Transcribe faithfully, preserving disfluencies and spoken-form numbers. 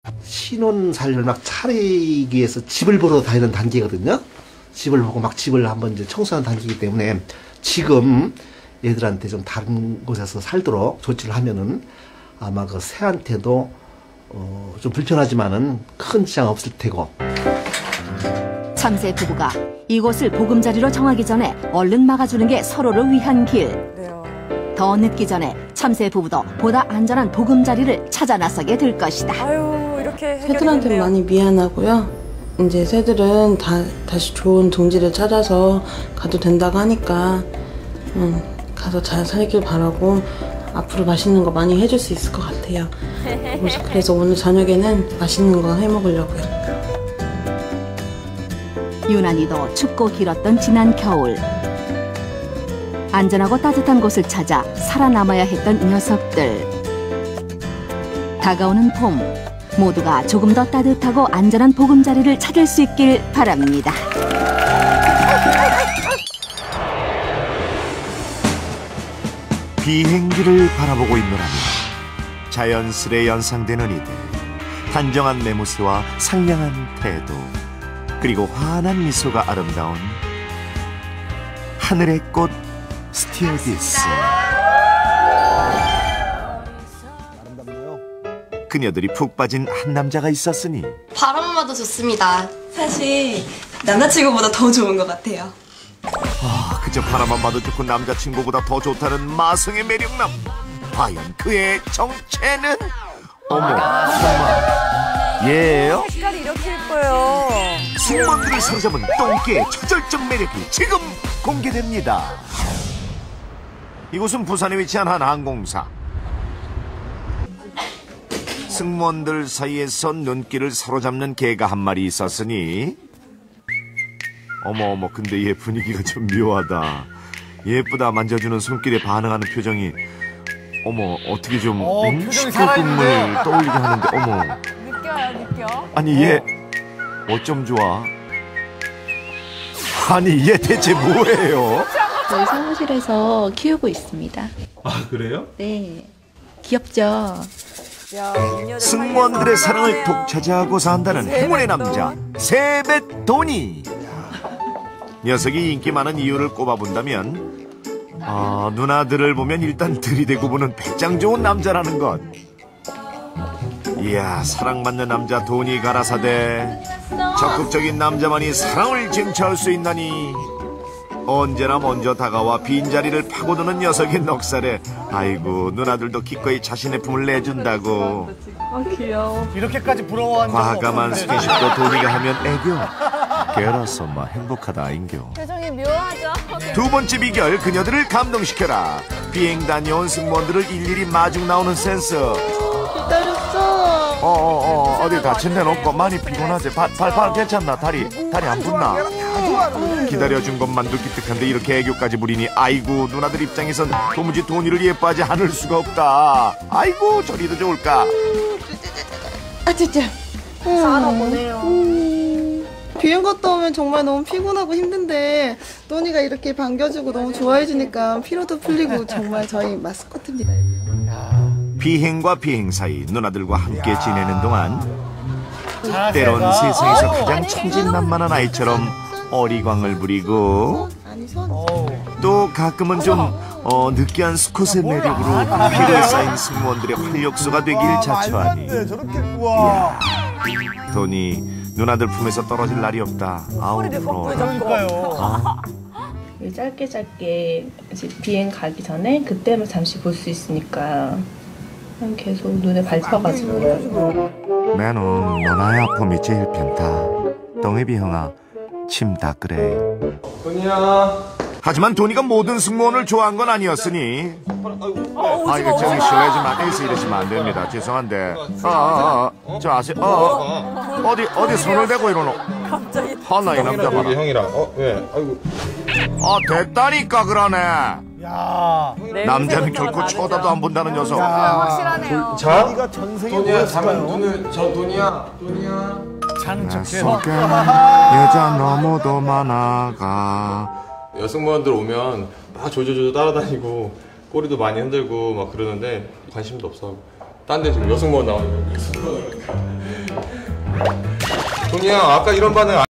신혼 살림을 막 차리기 위해서 집을 보러 다니는 단계거든요. 집을 보고 막 집을 한번 이제 청소하는 단계이기 때문에 지금 얘들한테 좀 다른 곳에서 살도록 조치를 하면은 아마 그 새한테도 어, 좀 불편하지만은 큰 지장 없을 테고. 참새 부부가 이곳을 보금자리로 정하기 전에 얼른 막아주는 게 서로를 위한 길. 네요. 더 늦기 전에 참새 부부도 보다 안전한 보금자리를 찾아 나서게 될 것이다. 아유, 이렇게 해결이 새들한테 됐네요. 많이 미안하고요. 이제 새들은 다, 다시 좋은 둥지를 찾아서 가도 된다고 하니까 음, 가서 잘 살길 바라고 앞으로 맛있는 거 많이 해줄 수 있을 것 같아요. 그래서, 그래서 오늘 저녁에는 맛있는 거 해 먹으려고요. 유난히도 춥고 길었던 지난 겨울. 안전하고 따뜻한 곳을 찾아 살아남아야 했던 녀석들. 다가오는 봄, 모두가 조금 더 따뜻하고 안전한 보금자리를 찾을 수 있길 바랍니다. 비행기를 바라보고 있노라면 자연스레 연상되는 이들, 단정한 매무새와 상냥한 태도, 그리고 환한 미소가 아름다운 하늘의 꽃 스튜어디스. 그녀들이 푹 빠진 한 남자가 있었으니 바람만 봐도 좋습니다. 사실 남자친구보다 더 좋은 것 같아요. 아, 그저 바라만 봐도 좋고 남자친구보다 더 좋다는 마성의 매력남. 과연 그의 정체는? 어머, 정말 얘예요? 색깔이 이렇게 예뻐요. 승무원들을 사로잡은 똥개의 초절정 매력이 지금 공개됩니다. 이곳은 부산에 위치한 한 항공사. 승무원들 사이에서 눈길을 사로잡는 개가 한 마리 있었으니 어머 어머 근데 얘 분위기가 좀 묘하다. 예쁘다 만져주는 손길에 반응하는 표정이 어머 어떻게 좀 어, 음? 표정이 시끌국물 떠올리게 하는데 어머 느껴요, 느껴. 아니 얘 어쩜 좋아. 아니 얘 대체 뭐예요? 저희 사무실에서 키우고 있습니다. 아, 그래요? 네. 귀엽죠? 야, 미녀들 승무원들의 사이에서 사랑을 사랑해요. 독차지하고 산다는 행운의 남자 세뱃돈이. 녀석이 인기 많은 이유를 꼽아본다면 아, 누나들을 보면 일단 들이대고 보는 배짱 좋은 남자라는 것. 이야, 사랑받는 남자 돈이 가라사대. 적극적인 남자만이 사랑을 쟁취할 수 있나니. 언제나 먼저 다가와 빈자리를 파고드는 녀석의 넉살에 아이고 누나들도 기꺼이 자신의 품을 내준다고. 아, 귀여워. 이렇게까지 부러워한 적 과감한 없었는데. 스킨십도 돈이가 하면 애교. 걔라서 막 행복하다 인교. 표정이 묘하죠? 두 번째 비결, 그녀들을 감동시켜라. 비행 다녀온 승무원들을 일일이 마중 나오는 센스. 기다렸어. 어어어 어디 다친 데는 없고 많이 피곤하지. 발, 발, 발 괜찮나? 다리 다리 안 붓나? 기다려준 것만도 기특한데 이렇게 애교까지 부리니 아이고 누나들 입장에선 도무지 돈이를 예뻐하지 않을 수가 없다. 아이고 저리도 좋을까. 아 진짜. 살아보네요. 음, 비행 갔다 오면 정말 너무 피곤하고 힘든데 또니가 이렇게 반겨주고 너무 좋아해주니까 피로도 풀리고 정말 저희 마스코트입니다. 비행과 비행 사이 누나들과 함께 지내는 동안 자세가. 때론 세상에서 아이고. 가장 천진난만한 아이처럼 어리광을 부리고 아니 손. 또 가끔은 좀 어, 느끼한 수컷의 매력으로 피로에 쌓인 승무원들의 활력소가 되길 자처하니 저렇게 우와. 돈이 누나들 품에서 떨어질 날이 없다. 아우 부러워. 그러니까요. 아, 짧게 짧게 이제 비행 가기 전에 그때만 잠시 볼 수 있으니까 그냥 계속 눈에 밟혀가지고. 매는 누나의 아픔이 제일 편타. 똥애비 형아 침 닦으래. 돈이야. 하지만 돈이가 모든 승무원을 좋아한 건 아니었으니 아 이거 저기 실례지만 여기서 이러시면 안 됩니다. 죄송한데 아저 아세요? 어, 어. 어디 어디 손을 대고 이러노? 갑자기. 하나 이 남자 봐라. 형이랑 어 왜? 아이고. 아 됐다니까 그러네. 야. 남자는 결코 쳐다도 안 본다는 녀석. 확실하네요. 자. 네가 전생에 돈이야. 잠깐 뭐였을까요? 눈을 저 돈이야. 돈이야. 자는 척해. 속에 여자 너무도 많아가. 여승무원들 오면 막 조조조조 따라다니고 꼬리도 많이 흔들고 막 그러는데 관심도 없어. 딴 데 지금 여승무원 나오니까. 여승무원. 돈이야, 아까 이런 반응